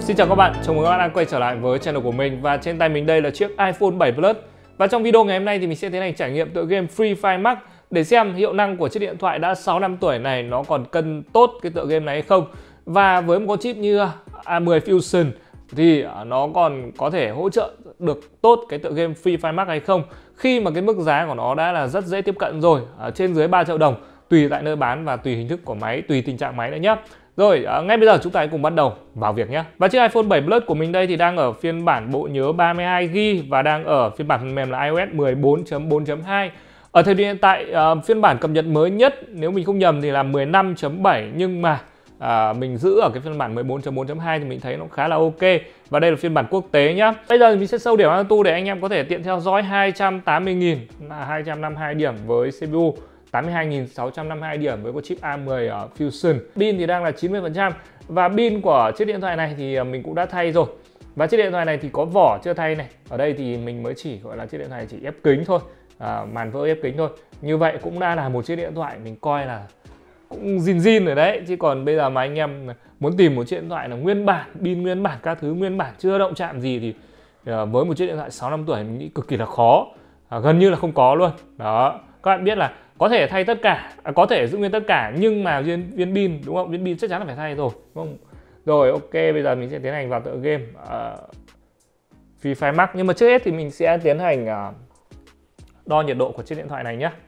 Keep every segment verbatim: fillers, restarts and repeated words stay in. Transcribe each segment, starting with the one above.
Xin chào các bạn, chào mừng các bạn đang quay trở lại với channel của mình. Và trên tay mình đây là chiếc iPhone bảy Plus. Và trong video ngày hôm nay thì mình sẽ tiến hành trải nghiệm tựa game Free Fire Max để xem hiệu năng của chiếc điện thoại đã sáu năm tuổi này nó còn cân tốt cái tựa game này hay không. Và với một con chip như A mười Fusion thì nó còn có thể hỗ trợ được tốt cái tựa game Free Fire Max hay không, khi mà cái mức giá của nó đã là rất dễ tiếp cận rồi, ở trên dưới ba triệu đồng, tùy tại nơi bán và tùy hình thức của máy, tùy tình trạng máy nữa nhé. Rồi, ngay bây giờ chúng ta hãy cùng bắt đầu vào việc nhé. Và chiếc iPhone bảy Plus của mình đây thì đang ở phiên bản bộ nhớ ba mươi hai gi ga bai và đang ở phiên bản phần mềm là iOS mười bốn chấm bốn chấm hai. Ở thời điểm hiện tại, uh, phiên bản cập nhật mới nhất nếu mình không nhầm thì là mười lăm chấm bảy, nhưng mà uh, mình giữ ở cái phiên bản mười bốn chấm bốn chấm hai thì mình thấy nó khá là ok. Và đây là phiên bản quốc tế nhá. Bây giờ thì mình sẽ sâu điểm auto để anh em có thể tiện theo dõi. Hai trăm tám mươi nghìn là hai trăm năm mươi hai điểm với xê pê u, tám mươi hai nghìn sáu trăm năm mươi hai điểm với con chip A mười ở Fusion. Pin thì đang là chín mươi phần trăm. Và pin của chiếc điện thoại này thì mình cũng đã thay rồi. Và chiếc điện thoại này thì có vỏ chưa thay này. Ở đây thì mình mới chỉ gọi là chiếc điện thoại chỉ ép kính thôi, à, màn vỡ ép kính thôi. Như vậy cũng đã là một chiếc điện thoại mình coi là cũng zin zin rồi đấy. Chứ còn bây giờ mà anh em muốn tìm một chiếc điện thoại là nguyên bản, pin nguyên bản, các thứ nguyên bản, chưa động chạm gì thì với một chiếc điện thoại sáu năm tuổi mình nghĩ cực kỳ là khó, à, gần như là không có luôn. Đó, các bạn biết là có thể thay tất cả, à, có thể giữ nguyên tất cả, nhưng mà viên viên pin, đúng không? Viên pin chắc chắn là phải thay rồi, đúng không? Rồi, ok, bây giờ mình sẽ tiến hành vào tựa game uh, Free Fire Max. Nhưng mà trước hết thì mình sẽ tiến hành uh, đo nhiệt độ của chiếc điện thoại này nhé.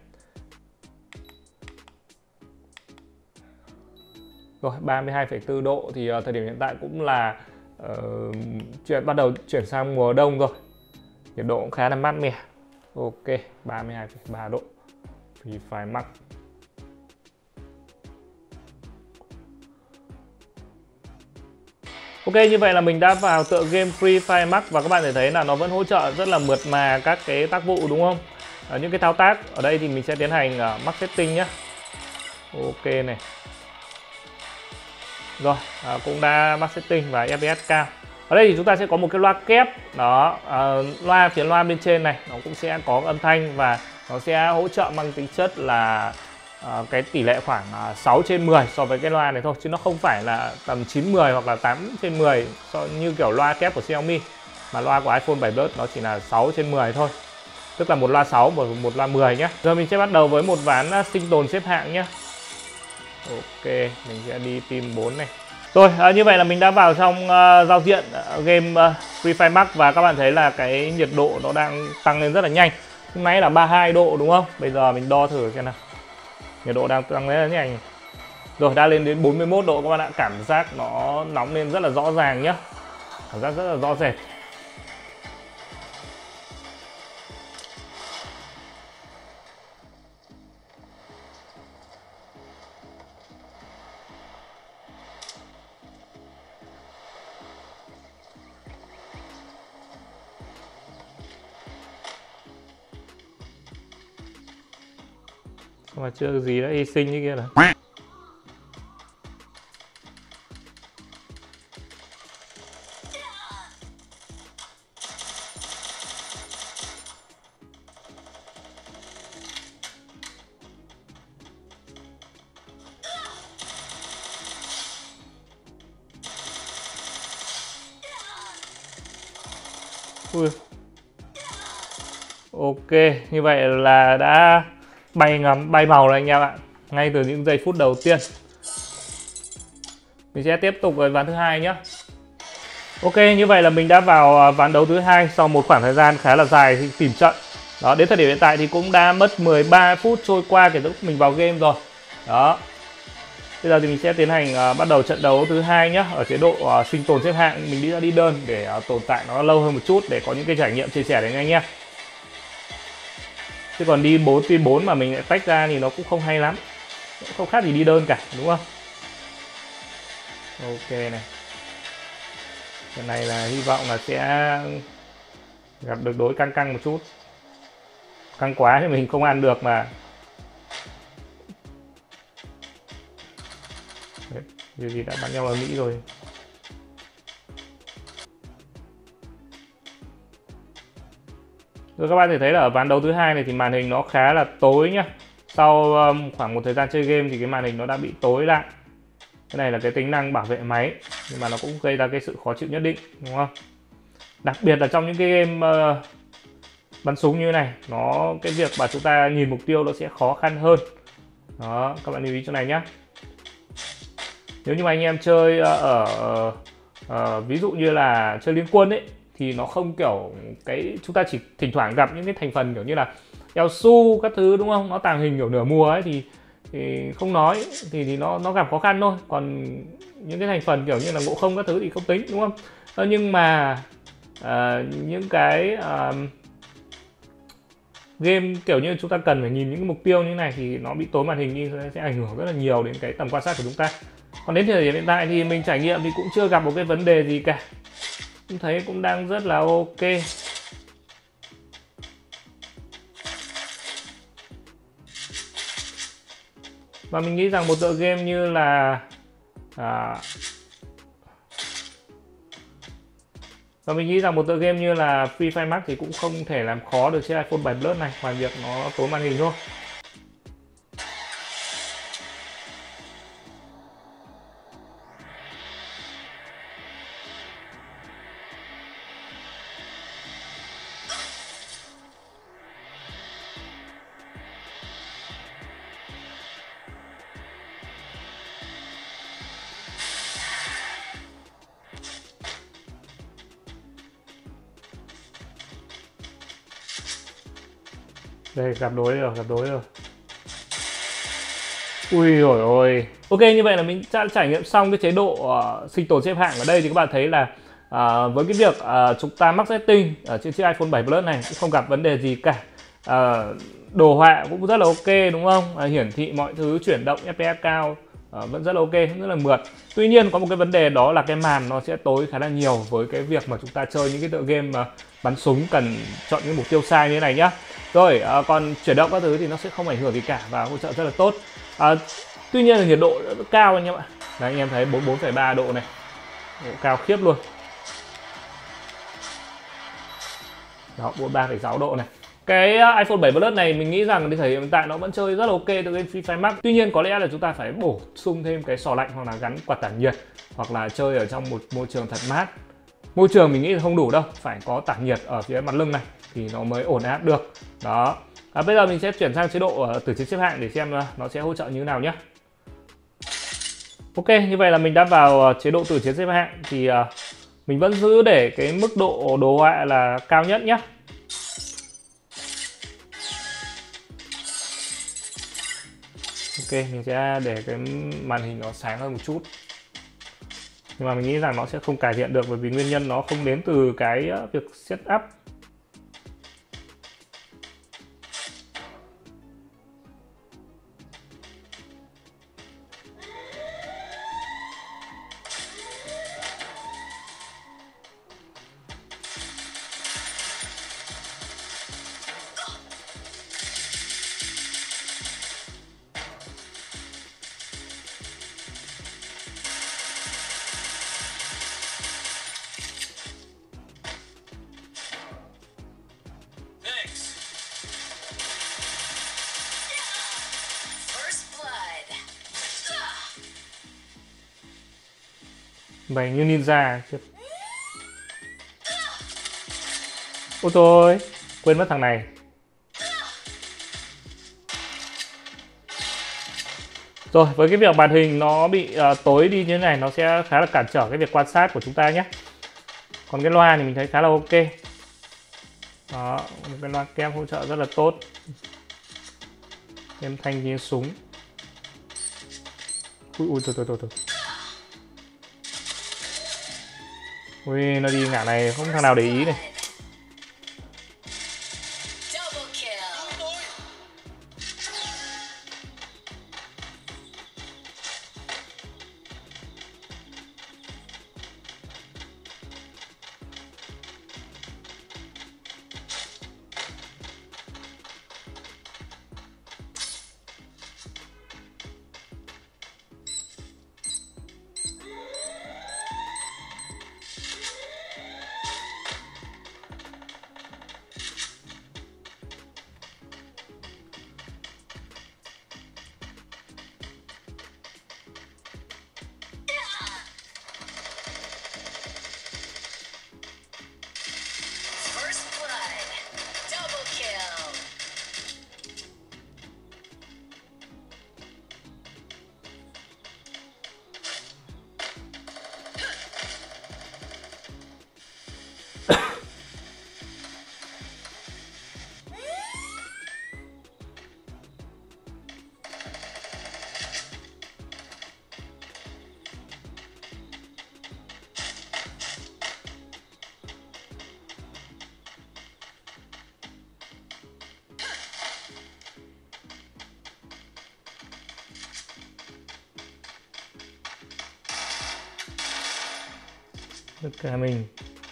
Rồi, ba mươi hai phẩy bốn độ thì uh, thời điểm hiện tại cũng là uh, chuyện bắt đầu chuyển sang mùa đông rồi. Nhiệt độ cũng khá là mát mẻ. Ok, ba mươi hai phẩy ba độ. Free Fire Max. Ok, như vậy là mình đã vào tựa game Free Fire Max và các bạn thể thấy là nó vẫn hỗ trợ rất là mượt mà các cái tác vụ, đúng không? Ở những cái thao tác ở đây thì mình sẽ tiến hành uh, Max Setting nhé. Ok này. Rồi, à, cũng đã Max Setting và ép pê ét cao. Ở đây thì chúng ta sẽ có một cái loa kép đó, à, loa phía loa bên trên này nó cũng sẽ có âm thanh và nó sẽ hỗ trợ mang tính chất là uh, cái tỷ lệ khoảng uh, sáu trên mười so với cái loa này thôi, chứ nó không phải là tầm chín mười hoặc là tám trên mười so như kiểu loa kép của Xiaomi, mà loa của iPhone bảy Plus nó chỉ là sáu trên mười thôi, tức là một loa sáu và một loa mười nhé. Giờ mình sẽ bắt đầu với một ván sinh tồn xếp hạng nhé. Ok, mình sẽ đi team bốn này. Rồi, à, như vậy là mình đã vào trong uh, giao diện uh, game uh, Free Fire Max và các bạn thấy là cái nhiệt độ nó đang tăng lên rất là nhanh. Lúc nãy là ba mươi hai độ đúng không? Bây giờ mình đo thử xem nào. Nhiệt độ đang tăng lên rất nhanh. Rồi, đã lên đến bốn mươi mốt độ các bạn ạ. Cảm giác nó nóng lên rất là rõ ràng nhé. Cảm giác rất là rõ rệt. Mà chưa gì đã hy sinh như kia rồi. Ui. Ok, như vậy là đã bay ngắm, bay màu rồi anh em ạ, ngay từ những giây phút đầu tiên. Mình sẽ tiếp tục với ván thứ hai nhé. Ok, như vậy là mình đã vào ván đấu thứ hai sau một khoảng thời gian khá là dài thì tìm trận. Đó, đến thời điểm hiện tại thì cũng đã mất mười ba phút trôi qua kể từ lúc mình vào game rồi. Đó. Bây giờ thì mình sẽ tiến hành uh, bắt đầu trận đấu thứ hai nhé. Ở chế độ uh, sinh tồn xếp hạng mình đi ra đi đơn để uh, tồn tại nó lâu hơn một chút để có những cái trải nghiệm chia sẻ đến anh em. Chứ còn đi bốn team bốn mà mình lại tách ra thì nó cũng không hay lắm, không khác gì đi đơn cả, đúng không? Ok này. Cái này là hy vọng là sẽ gặp được đối căng căng một chút. Căng quá thì mình không ăn được mà. Đấy, như gì đã bắn nhau ở Mỹ rồi. Rồi các bạn thể thấy là ở ván đấu thứ hai này thì màn hình nó khá là tối nhá. Sau um, khoảng một thời gian chơi game thì cái màn hình nó đã bị tối lại. Cái này là cái tính năng bảo vệ máy. nhưng mà nó cũng gây ra cái sự khó chịu nhất định, đúng không? Đặc biệt là trong những cái game uh, bắn súng như thế này, nó cái việc mà chúng ta nhìn mục tiêu nó sẽ khó khăn hơn. Đó, các bạn lưu ý chỗ này nhé. Nếu như mà anh em chơi ở uh, uh, ví dụ như là chơi liên quân ấy, thì nó không kiểu cái chúng ta chỉ thỉnh thoảng gặp những cái thành phần kiểu như là eo su các thứ, đúng không? Nó tàng hình kiểu nửa mùa ấy thì, thì không nói thì thì nó nó gặp khó khăn thôi. Còn những cái thành phần kiểu như là ngộ không các thứ thì không tính, đúng không? Ờ, nhưng mà uh, những cái uh, game kiểu như chúng ta cần phải nhìn những cái mục tiêu như thế này thì nó bị tối màn hình đi sẽ ảnh hưởng rất là nhiều đến cái tầm quan sát của chúng ta. Còn đến thời điểm hiện tại thì mình trải nghiệm thì cũng chưa gặp một cái vấn đề gì cả, cũng thấy cũng đang rất là ok. Và mình nghĩ rằng một tựa game như là à, và mình nghĩ rằng một tựa game như là Free Fire Max thì cũng không thể làm khó được chiếc iPhone bảy Plus này, ngoài việc nó tối màn hình thôi. Đây, gặp đối rồi, gặp đối rồi. Ui rồi ôi. Ok, như vậy là mình đã trải nghiệm xong cái chế độ uh, sinh tồn xếp hạng ở đây thì các bạn thấy là uh, với cái việc uh, chúng ta mắc setting ở trên chiếc iPhone bảy Plus này cũng không gặp vấn đề gì cả. Uh, đồ họa cũng rất là ok, đúng không? Uh, hiển thị mọi thứ, chuyển động ép pê ét cao uh, vẫn rất là ok, rất là mượt. Tuy nhiên có một cái vấn đề đó là cái màn nó sẽ tối khá là nhiều với cái việc mà chúng ta chơi những cái tựa game mà bắn súng cần chọn những mục tiêu sai như thế này nhá. Rồi à, còn chuyển động các thứ thì nó sẽ không ảnh hưởng gì cả và hỗ trợ rất là tốt. À, tuy nhiên là nhiệt độ rất cao anh em ạ. Đấy, anh em thấy bốn mươi bốn phẩy ba độ này, độ cao khiếp luôn. Đó, bốn mươi ba phẩy sáu độ này. Cái iPhone bảy Plus này mình nghĩ rằng đến thời điểm hiện tại nó vẫn chơi rất là ok từ game Free Fire Max. Tuy nhiên có lẽ là chúng ta phải bổ sung thêm cái sò lạnh hoặc là gắn quạt tản nhiệt, hoặc là chơi ở trong một môi trường thật mát. Môi trường mình nghĩ là không đủ đâu, phải có tản nhiệt ở phía mặt lưng này thì nó mới ổn áp được. Đó. À, bây giờ mình sẽ chuyển sang chế độ uh, tử chiến xếp hạng để xem uh, nó sẽ hỗ trợ như thế nào nhé. Ok, như vậy là mình đã vào uh, chế độ tử chiến xếp hạng thì uh, mình vẫn giữ để cái mức độ đồ họa là cao nhất nhé. Ok, mình sẽ để cái màn hình nó sáng hơn một chút. Nhưng mà mình nghĩ rằng nó sẽ không cải thiện được bởi vì nguyên nhân nó không đến từ cái uh, việc setup. Mày như ninja. Ôi thôi, quên mất thằng này. Rồi, với cái việc màn hình nó bị uh, tối đi như thế này, nó sẽ khá là cản trở cái việc quan sát của chúng ta nhé. Còn cái loa thì mình thấy khá là ok. Đó, một cái loa kép hỗ trợ rất là tốt. Âm thanh tiếng súng. Ui ui thôi thôi thôi thôi. Ui, nó đi ngả này không thằng nào để ý này. tất cả mình.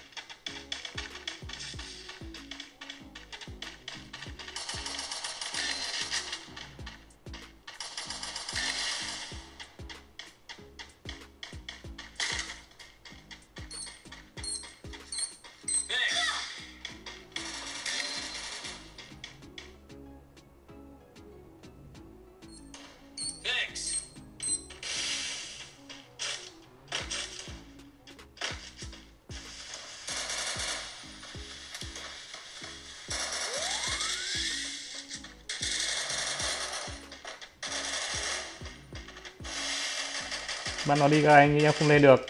Bắt nó đi các anh, em không lên được.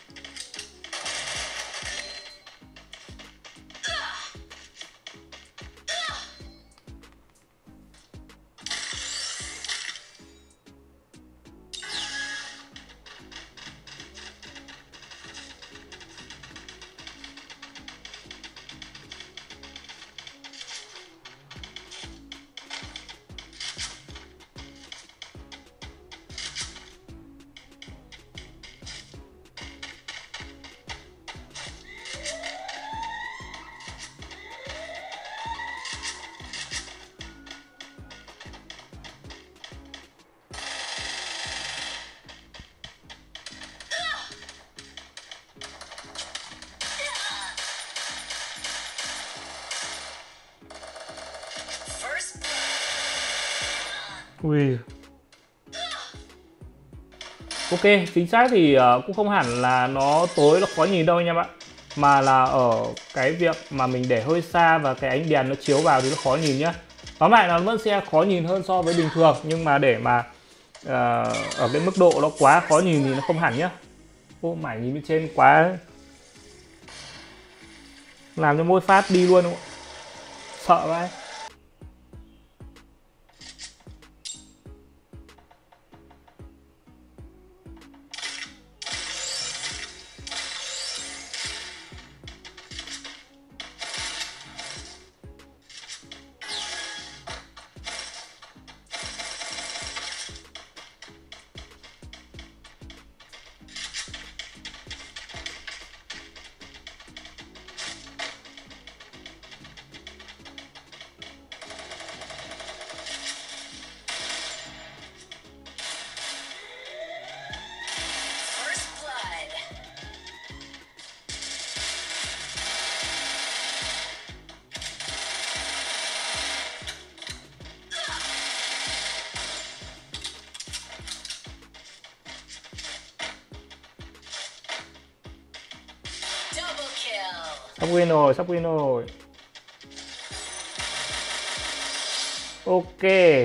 Ui. Ok, chính xác thì uh, cũng không hẳn là nó tối nó khó nhìn đâu anh em ạ. Mà là ở cái việc mà mình để hơi xa và cái ánh đèn nó chiếu vào thì nó khó nhìn nhá. Tóm lại là nó vẫn sẽ khó nhìn hơn so với bình thường. Nhưng mà để mà uh, ở cái mức độ nó quá khó nhìn thì nó không hẳn nhá. Ô mải nhìn bên trên quá, làm cho môi phát đi luôn, sợ vậy. Sắp win rồi, sắp win rồi. Ok.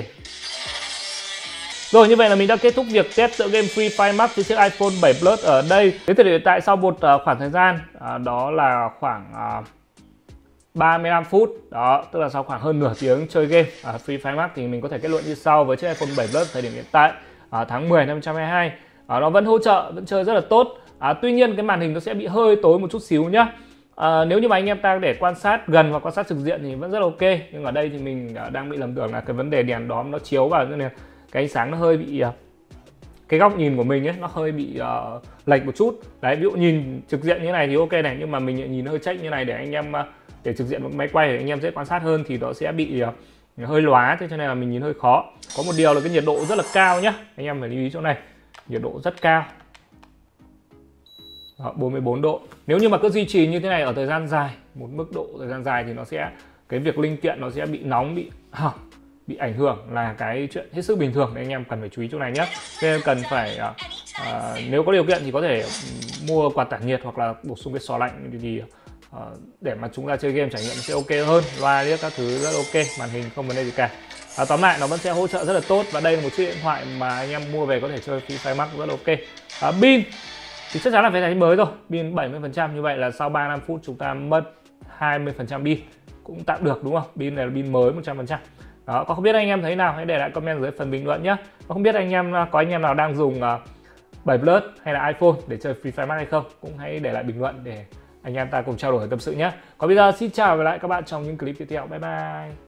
Rồi, như vậy là mình đã kết thúc việc test tựa game Free Fire Max với chiếc iPhone bảy Plus ở đây. Đến thời điểm hiện tại sau một uh, khoảng thời gian, uh, đó là khoảng uh, ba mươi lăm phút, đó, tức là sau khoảng hơn nửa tiếng chơi game uh, Free Fire Max thì mình có thể kết luận như sau với chiếc iPhone bảy Plus thời điểm hiện tại, uh, tháng mười năm hai không hai hai, uh, nó vẫn hỗ trợ, vẫn chơi rất là tốt. Uh, tuy nhiên cái màn hình nó sẽ bị hơi tối một chút xíu nhá. À, nếu như mà anh em ta để quan sát gần hoặc quan sát trực diện thì vẫn rất là ok, nhưng ở đây thì mình đang bị lầm tưởng là cái vấn đề đèn đóm nó chiếu vào cho nên cái ánh sáng nó hơi bị, cái góc nhìn của mình ấy nó hơi bị uh, lệch một chút đấy. Ví dụ nhìn trực diện như này thì ok này, nhưng mà mình nhìn hơi chếch như này để anh em để trực diện máy quay để anh em dễ quan sát hơn thì nó sẽ bị uh, hơi lóa, thế cho nên là mình nhìn hơi khó. Có một điều là cái nhiệt độ rất là cao nhá, anh em phải lưu ý chỗ này, nhiệt độ rất cao. Đó, bốn mươi bốn độ. Nếu như mà cứ duy trì như thế này ở thời gian dài, một mức độ thời gian dài thì nó sẽ, cái việc linh kiện nó sẽ bị nóng, bị hỏng, bị ảnh hưởng là cái chuyện hết sức bình thường. Nên anh em cần phải chú ý chỗ này nhé. Nên cần phải uh, uh, nếu có điều kiện thì có thể um, mua quạt tản nhiệt hoặc là bổ sung cái xò lạnh thì, thì uh, để mà chúng ta chơi game trải nghiệm sẽ ok hơn. Loa liếc các thứ rất ok, màn hình không vấn đề gì cả. À, tóm lại nó vẫn sẽ hỗ trợ rất là tốt và đây là một chiếc điện thoại mà anh em mua về có thể chơi Free Fire Max rất là ok. À, pin thì chắc chắn là phải thay mới rồi, pin bảy mươi phần trăm, như vậy là sau ba mươi lăm phút chúng ta mất hai mươi phần trăm pin, cũng tạm được đúng không? Pin này là pin mới một trăm phần trăm. Đó, có không biết anh em thấy nào, hãy để lại comment dưới phần bình luận nhé. Có không biết anh em có anh em nào đang dùng uh, bảy Plus hay là iPhone để chơi Free Fire Max hay không, cũng hãy để lại bình luận để anh em ta cùng trao đổi tâm sự nhé. Còn bây giờ xin chào và lại các bạn trong những clip tiếp theo. Bye bye.